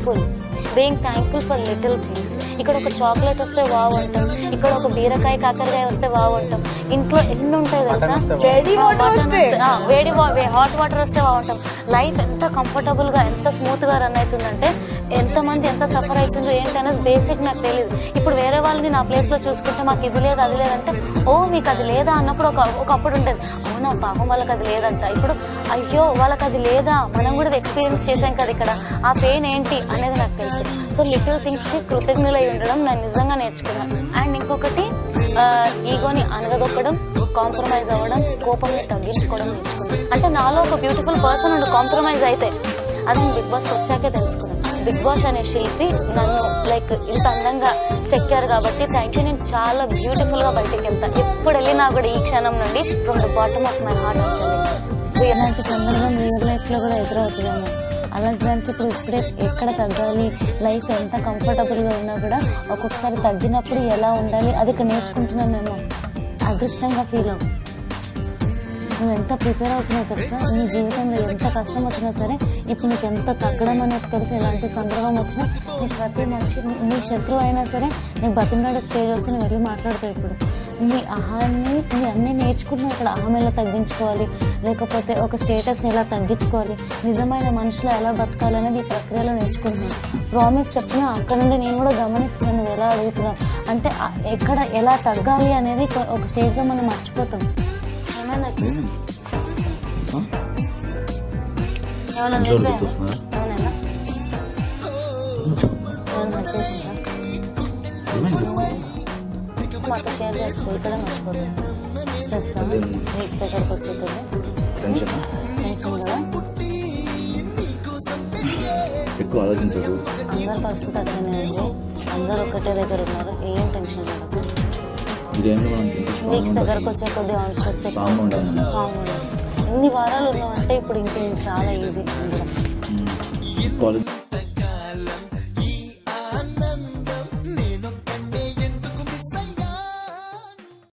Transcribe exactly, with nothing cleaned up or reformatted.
Thankful, being thankful for little things. ఇక్కడ ఒక chocolate వస్తే వావ్ అంటాం, ఇక్కడ ఒక బీరకాయ కాకరకాయ వస్తే వావ్ అంటాం. ఇంట్లో ఎన్ని ఉంటాయి తెలుసా, వేడి హాట్ వాటర్ వస్తే వావ్ అంటాం. లైఫ్ ఎంత కంఫర్టబుల్ గా ఎంత స్మూత్ గా రన్ అవుతుందంటే ఎంతమంది ఎంత సఫర్ అవుతుందో ఏంటి అనేది బేసిక్ నాకు తెలియదు. ఇప్పుడు వేరే వాళ్ళని నా ప్లేస్ లో చూసుకుంటే మాకు ఇది లేదు అది లేదంటే ఓ మీకు అది లేదా అన్నప్పుడు ఒక ఒకప్పుడు ఉంటుంది, అవునా పాపం వాళ్ళకి అది లేదంట. ఇప్పుడు అయ్యో వాళ్ళకి అది లేదా, మనం కూడా ఎక్స్పీరియన్స్ చేసాం కదా ఇక్కడ, ఆ పెయిన్ ఏంటి అనేది నాకు తెలుసు. సో లిటిల్ థింగ్స్ కి కృతజ్ఞులై ఉండడం నేను నిజంగా నేర్చుకున్నాను. అండ్ ఇంకొకటి ఈగోని అనగదొక్కడం, కాంప్రమైజ్ అవ్వడం, కోపంని తగ్గించుకోవడం నేర్చుకున్నాను. అంటే నాలో ఒక బ్యూటిఫుల్ పర్సన్ ఉండి కాంప్రమైజ్ అయితే అది నేను బిగ్ బాస్కి వచ్చాకే తెలుసుకున్నాను. బిగ్ బాస్ అనే శిల్పి నన్ను లైక్ ఇంత అందంగా చెక్కారు కాబట్టి థ్యాంక్ యూ. నేను చాలా బ్యూటిఫుల్ గా బయటకు వెళ్తాను ఎప్పుడు వెళ్ళినా కూడా. ఈ క్షణం నుండి from the bottom of my heart ఇలాంటి సందర్భం రియల్ లైఫ్ లో కూడా ఎదురవుతుందేమో. అలాంటి దానికి ఇప్పుడు ఇప్పుడే ఎక్కడ తగ్గాలి, లైఫ్ ఎంత కంఫర్టబుల్ గా ఉన్నా కూడా ఒక్కొక్కసారి తగ్గినప్పుడు ఎలా ఉండాలి అది ఇక్కడ నేర్చుకుంటున్నానేమో. అదృష్టంగా ఫీల్ అవ్వు. నువ్వు ఎంత ప్రిపేర్ అవుతున్నావు తెలుసా, నీ జీవితంలో ఎంత కష్టం వచ్చినా సరే ఇప్పుడు నీకు ఎంత తగ్గడం అనేది తెలుసు. ఎలాంటి సందర్భం వచ్చినా నీకు ప్రతి మనిషి నీ శత్రువు అయినా సరే నీకు బతిమలాడే స్టేజ్ వస్తే నువ్వు వెళ్ళి మాట్లాడతావు. ఇప్పుడు నీ అహాన్ని నీ అన్నీ నేర్చుకుంటున్నావు. ఇక్కడ అహం ఎలా తగ్గించుకోవాలి, లేకపోతే ఒక స్టేటస్ని ఎలా తగ్గించుకోవాలి, నిజమైన మనుషులు ఎలా బతకాలి అనేది ఈ ప్రక్రియలో నేర్చుకుంటున్నాను. ప్రామిస్ చెప్తున్నా అక్కడ నుండి నేను కూడా గమనిస్తున్నాను నువ్వు ఎలా అడుగుతున్నావు. అంటే ఎక్కడ ఎలా తగ్గాలి అనేది ఒక స్టేజ్లో మనం మర్చిపోతాం. మాతో షేర్ చేసుకో, ఇక్కడ మర్చిపోతాం. స్ట్రెస్ నీకు దగ్గరకు వచ్చే టెన్షన్ కదా, ఎక్కువ ఆలోచించదు. అందరి పరిస్థితి అట్లనే ఉంది, అందరూ ఒకటే దగ్గర ఉన్నారు, ఏం టెన్షన్ లేదు. వీక్స్ దగ్గరకు వచ్చే కొద్దిగా స్ట్రెస్ ఎక్కువ ఉంటుంది. ఎన్ని వారాలు ఉన్నామంటే ఇప్పుడు ఇంక చాలా ఈజీ ఉండడం.